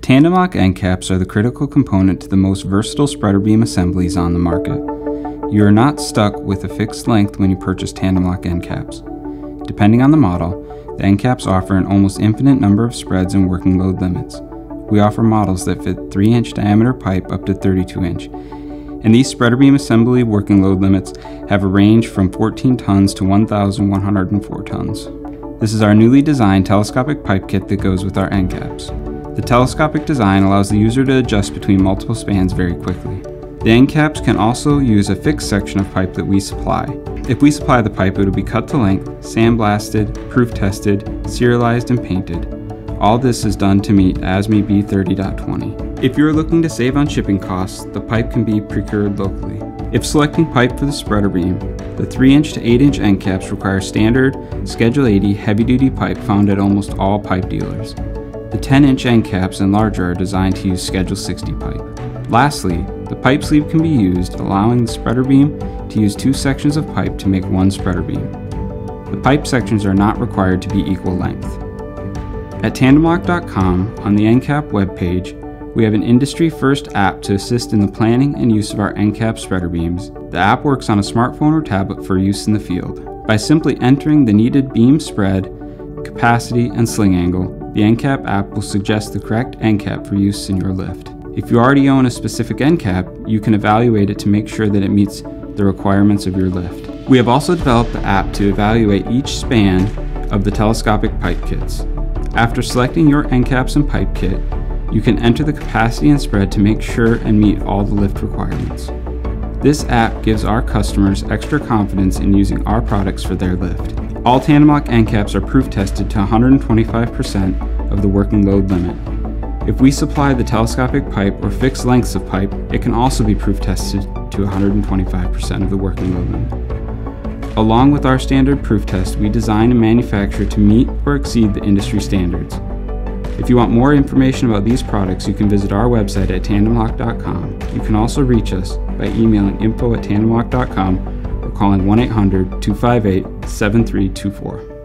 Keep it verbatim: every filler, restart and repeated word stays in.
Tandem lock end caps are the critical component to the most versatile spreader beam assemblies on the market. You are not stuck with a fixed length when you purchase tandem lock end caps. Depending on the model, the end caps offer an almost infinite number of spreads and working load limits. We offer models that fit three inch diameter pipe up to thirty-two inch, and these spreader beam assembly working load limits have a range from fourteen tons to one thousand one hundred four tons. This is our newly designed telescopic pipe kit that goes with our end caps. The telescopic design allows the user to adjust between multiple spans very quickly. The end caps can also use a fixed section of pipe that we supply. If we supply the pipe, it will be cut to length, sandblasted, proof tested, serialized, and painted. All this is done to meet A S M E B thirty point twenty. If you are looking to save on shipping costs, the pipe can be procured locally. If selecting pipe for the spreader beam, the three inch to eight inch end caps require standard Schedule eighty heavy-duty pipe found at almost all pipe dealers. The ten inch end caps and larger are designed to use Schedule sixty pipe. Lastly, the pipe sleeve can be used, allowing the spreader beam to use two sections of pipe to make one spreader beam. The pipe sections are not required to be equal length. At tandem lock dot com, on the end cap webpage, we have an industry-first app to assist in the planning and use of our end cap spreader beams. The app works on a smartphone or tablet for use in the field. By simply entering the needed beam spread, capacity, and sling angle, the end cap app will suggest the correct end cap for use in your lift. If you already own a specific end cap, you can evaluate it to make sure that it meets the requirements of your lift. We have also developed the app to evaluate each span of the telescopic pipe kits. After selecting your end caps and pipe kit, you can enter the capacity and spread to make sure and meet all the lift requirements. This app gives our customers extra confidence in using our products for their lift. All tandem lock end caps are proof tested to one hundred twenty-five percent of the working load limit. If we supply the telescopic pipe or fixed lengths of pipe, it can also be proof tested to one hundred twenty-five percent of the working load limit. Along with our standard proof test, we design and manufacture to meet or exceed the industry standards. If you want more information about these products, you can visit our website at tandem lock dot com. You can also reach us by emailing info at tandem lock dot com or calling one eight hundred, two five eight, seven three two four.